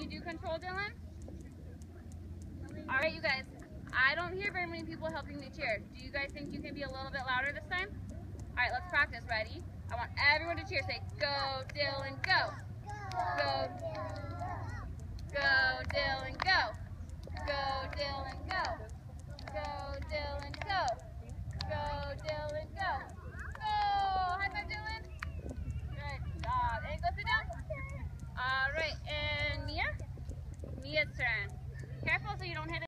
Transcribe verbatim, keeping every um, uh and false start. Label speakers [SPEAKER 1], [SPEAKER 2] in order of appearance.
[SPEAKER 1] you do control, Dylan? All right, you guys. I don't hear very many people helping me cheer. Do you guys think you can be a little bit louder this time? All right, let's practice. Ready? I want everyone to cheer. Say, go, Dylan, go. Go.